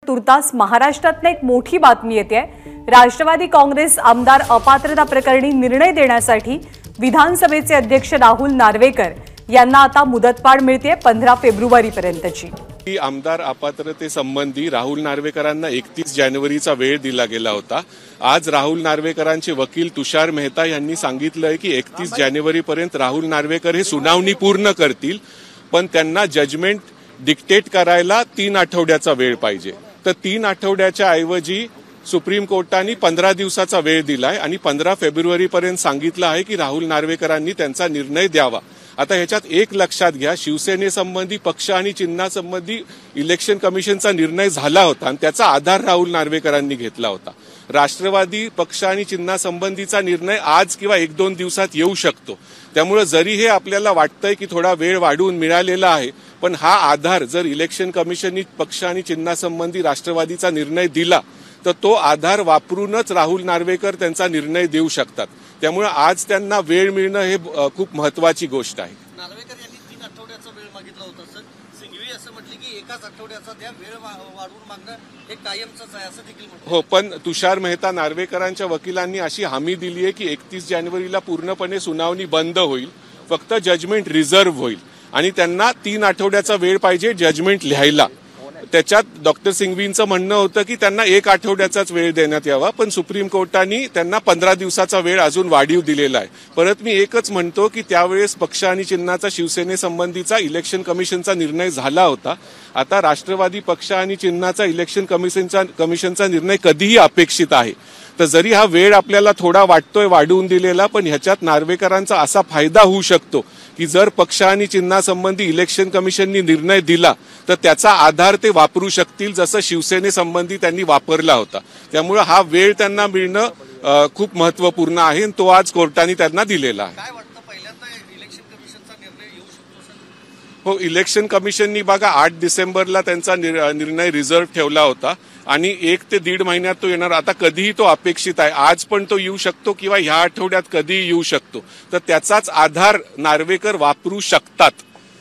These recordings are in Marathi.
तुर्तास महाराष्ट्रातून एक मोठी बातमी येते। राष्ट्रवादी काँग्रेस आमदार अपात्रता प्रकरणी निर्णय देण्यासाठी विधानसभेचे अध्यक्ष राहुल नार्वेकर यांना आता मुदतवाढ मिळते 15 फेब्रुवारीपर्यंतची। आमदार अपात्रतेसंबंधी राहुल नार्वेकरांना 31 जानेवारीचा वेळ दिला गेला होता। आज राहुल नार्वेकरांचे वकील तुषार मेहता यांनी सांगितलं की 31 जानेवारीपर्यंत राहुल नार्वेकर हे सुनावणी पूर्ण करतील, पण त्यांना जजमेंट डिक्टेट करायला 3 आठवड्याचा वेळ पाहिजे। तर 3 आठवड्याच्या ऐवजी सुप्रीम कोर्टाने 15 दिवसाचा वेळ दिलाय आणि 15 फेब्रुवारीपर्यंत सांगितलं आहे की राहुल नार्वेकरांनी त्यांचा निर्णय द्यावा। आता ह्याच्यात एक लक्षात घ्या, शिवसेनेसंबंधी पक्ष आणि चिन्हासंबंधी इलेक्शन कमिशनचा निर्णय झाला होता आणि त्याचा आधार राहुल नार्वेकरांनी घेतला होता। राष्ट्रवादी पक्ष आणि चिन्हासंबंधीचा निर्णय आज किंवा 1-2 दिवसात येऊ शकतो। त्यामुळे जरी हे आपल्याला वाटतंय की थोडा वेळ वाढवून मिळालेला आहे, पण हा आधार जर इलेक्शन कमिशननी पक्ष आणि चिन्हासंबंधी राष्ट्रवादीचा निर्णय दिला तर तो आधार वापरूनच राहुल नार्वेकर त्यांचा निर्णय देऊ शकतात। त्यामुळे आज त्यांना वेळ मिळणं हे खूप महत्त्वाची गोष्ट आहे। नार्वेकर यांनी 3 आठवड्याचा वेळ मागितला होता सर, सिंघवी असं म्हटले की एकाच आठवड्याचा त्या वेळ वाढवून मागणं हे कायमचंच आहे असं देखील म्हटलं। हो, पण तुषार मेहता नार्वेकरांच्या वकिलांनी अशी हमी दिली आहे की 31 जानेवारीला पूर्णपणे सुनावणी बंद होईल, फक्त जजमेंट रिझर्व्ह होईल आणि त्यांना 3 आठवड्याचा वेळ पाहिजे जजमेंट लिहायला। त्याच्यात डॉक्टर सिंघवींचं म्हणणं होतं की त्यांना 1 आठवड्याचाच वेळ देण्यात यावा, पण सुप्रीम कोर्टाने त्यांना 15 दिवसाचा वेळ अजून वाढीव दिलेला आहे। परत मी एकच म्हणतो की त्यावेळेस पक्ष आणि चिन्हाचा शिवसेनेसंबंधीचा इलेक्शन कमिशनचा निर्णय झाला होता। आता राष्ट्रवादी पक्ष आणि चिन्हाचा इलेक्शन कमिशनचा निर्णय कधीही अपेक्षित आहे। तर जरी हा वेळ आपल्याला थोडा वाटतोय वाढवून दिलेला, पण ह्याच्यात नार्वेकरांचा असा फायदा होऊ शकतो की जर पक्ष आणि चिन्हासंबंधी इलेक्शन कमिशननी निर्णय दिला तर त्याचा आधार ते वापरू शकतील, जसं शिवसेनेसंबंधी त्यांनी वापरला होता। त्यामुळे हा वेळ त्यांना मिळणं खूप महत्त्वपूर्ण आहे आणि तो आज कोर्टाने त्यांना दिलेला आहे। काय वाटतं, पहिल्यांदा इलेक्शन कमिशनचा निर्णय येऊ शकतो सर? हो, इलेक्शन कमिशननी बघा 8 डिसेंबरला त्यांचा निर्णय रिझर्व्ह ठेवला होता आणि 1 ते 1.5 महिन्यात तो येणार। आता कधीही तो अपेक्षित आहे, आज पण तो येऊ शकतो किंवा ह्या आठवड्यात कधीही येऊ शकतो। तर त्याचाच आधार नार्वेकर वापरू शकतात,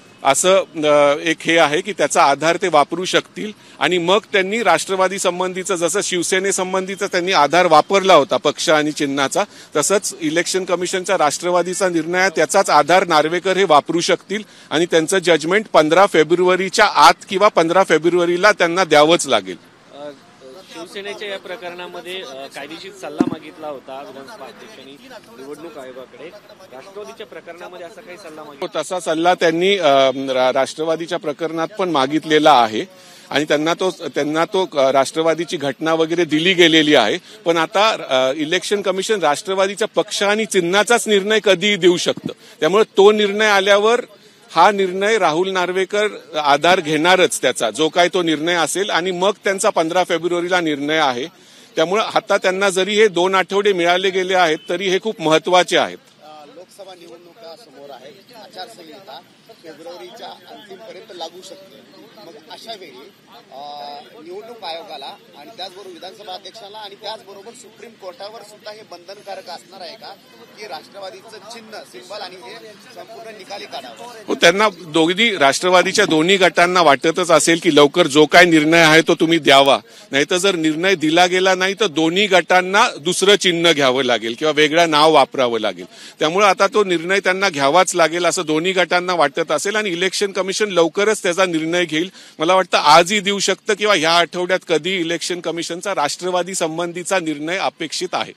असं एक हे आहे की त्याचा आधार ते वापरू शकतील आणि मग त्यांनी राष्ट्रवादी संबंधीचं जसं शिवसेनेसंबंधीचा त्यांनी आधार वापरला होता पक्ष आणि चिन्हाचा, तसंच इलेक्शन कमिशनचा राष्ट्रवादीचा निर्णय त्याचाच आधार नार्वेकर हे वापरू शकतील आणि त्यांचं जजमेंट 15 फेब्रुवारीच्या आत किंवा 15 फेब्रुवारीला त्यांना द्यावंच लागेल। शिवसेनेच्या या प्रकरणामध्ये कायदेशीर सल्ला मागितला होता विधानसभा अध्यक्षांनी निवडणूक आयोगाकडे, राष्ट्रवादीच्या प्रकरणामध्ये असा काही सल्ला मागितला? तसा सल्ला त्यांनी राष्ट्रवादीच्या प्रकरणात पण मागितलेला आहे आणि त्यांना तो राष्ट्रवादीची घटना वगैरे दिली गेलेली आहे। पण आता इलेक्शन कमिशन राष्ट्रवादीच्या पक्ष आणि चिन्हाचाच निर्णय कधीही देऊ शकतं। त्यामुळे तो निर्णय आल्यावर हा निर्णय राहुल नार्वेकर आधार घेणारच, त्याचा जो काय तो निर्णय असेल, आणि मग त्यांचा 15 फेब्रुवारीला निर्णय आहे। त्यामुळे आता त्यांना जरी हे 2 आठवडे मिळाले गेले आहेत तरी हे खूप महत्त्वाचे आहेत। लोकसभा निवडणुका समोर आहेत, आचारसंहिता फेब्रुवारीच्या अंतिमपर्यंत लागू शकते। मग अशा वेळी निवडणूक आयोगाला आणि त्याचबरोबर विधानसभा अध्यक्षाला आणि त्याचबरोबर सुप्रीम कोर्टावर सुद्धा हे बंधनकारक असणार आहे का की राष्ट्रवादीचं चिन्ह सिंबल आणि हे संपूर्ण निकाली काढावं? त्यांना राष्ट्रवादीच्या दोन्ही गटांना वाटतच असेल की लवकर जो काय निर्णय आहे तो तुम्ही द्यावा, नाहीतर जर निर्णय दिला गेला नाही तर दोन्ही गटांना दुसरं चिन्ह घ्यावं लागेल किंवा वेगळं नाव वापरावं लागेल। त्यामुळे आता तो निर्णय त्यांना घ्यावाच लागेल असं दोन्ही गटांना वाटत असेल आणि इलेक्शन कमिशन लवकरच त्याचा निर्णय घेईल। मला वाटतं आजही देऊ शकतं किंवा ह्या आठवड्यात कधी इलेक्शन कमिशनचा राष्ट्रवादी संबंधीचा निर्णय अपेक्षित आहे।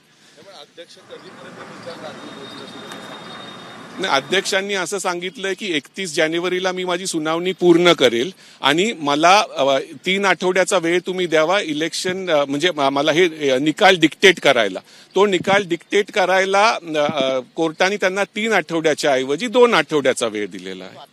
अध्यक्षांनी असं सांगितलंय की 31 जानेवारीला मी माझी सुनावणी पूर्ण करेल आणि मला 3 आठवड्याचा वेळ तुम्ही द्यावा इलेक्शन म्हणजे मला हे निकाल डिक्टेट करायला। तो निकाल डिक्टेट करायला कोर्टाने त्यांना 3 आठवड्याच्या ऐवजी 2 आठवड्याचा वेळ दिलेला आहे।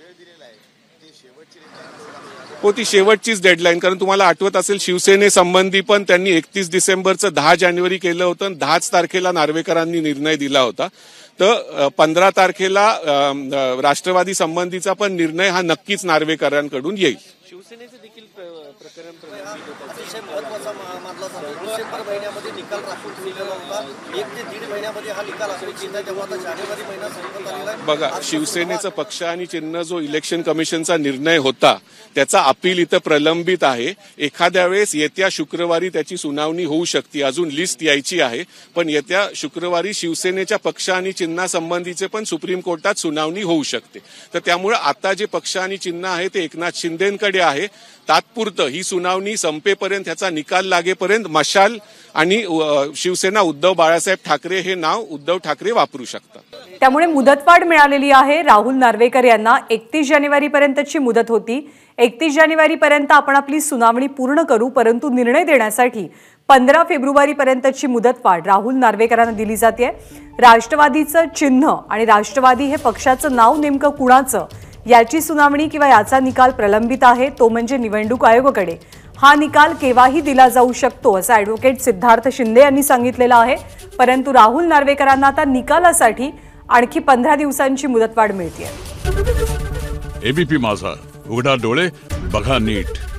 हो, ती शेवटचीच डेडलाईन, कारण तुम्हाला आठवत असेल शिवसेनेसंबंधी पण त्यांनी 31 डिसेंबरचं 10 जानेवारी केलं होतं आणि 10 तारखेला नार्वेकरांनी निर्णय दिला होता। तर 15 तारखेला राष्ट्रवादी संबंधीचा पण निर्णय हा नक्कीच नार्वेकरांकडून येईल। शिवसेनेचे देखील प्रकरण अतिशय महत्त्वाचा मानला जातो. डिसेंबर महिन्यामध्ये निकाल राखून ठेवलेला होता. 1 ते 1.5 महिन्यामध्ये हा निकाल अपेक्षित आहे. तेव्हा आता जानेवारी महिना संपत आलेला आहे. बघा, शिवसेनेचं पक्ष आणि चिन्ह जो इलेक्शन कमिशनचा निर्णय होता त्याचा अपील इथं प्रलंबित आहे. एखाद्या वेळेस येत्या शुक्रवारी त्याची सुनावणी होऊ शकते. अजून लिस्ट यायची आहे, पण येत्या शुक्रवारी शिवसेनेच्या पक्ष आणि चिन्हासंबंधीचे पण सुप्रीम कोर्टात सुनावणी होऊ शकते. तर त्यामुळे आता जे पक्ष आणि चिन्ह आहे ते एकनाथ शिंदेकडे आहे. तात्पुरतं ही सुनावणी संपेपर्यंत, ह्याचा निकाल लागेपर्यंत मशाल आणि शिवसेना उद्धव बाळासाहेब ठाकरे हे नाव उद्धव ठाकरे वापरू शकतात. त्यामुळे मुदतवाढ मिळालेली आहे. राहुल नार्वेकर यांना 31 जानेवारीपर्यंतची मुदत होती. 31 जानेवारीपर्यंत आपण आपली सुनावणी पूर्ण करू, परंतु निर्णय देण्यासाठी 15 फेब्रुवारीपर्यंतची मुदतवाढ राहुल नार्वेकरांना दिली जाते. राष्ट्रवादीचं चिन्ह आणि राष्ट्रवादी हे पक्षाचं नाव नेमकं कुणाचं याची सुनावणी किंवा याचा निकाल प्रलंबित आहे, तो म्हणजे निवडणूक आयोगाकडे. हा निकाल केव्हाही दिला जाऊ शकतो असं ॲडव्होकेट सिद्धार्थ शिंदे यांनी सांगितलेलं आहे. परंतु राहुल नार्वेकरांना आता निकालासाठी आणखी 15 दिवसांची मुदतवाढ मिळते. एबीपी माझा, उघडा डोळे बघा नीट.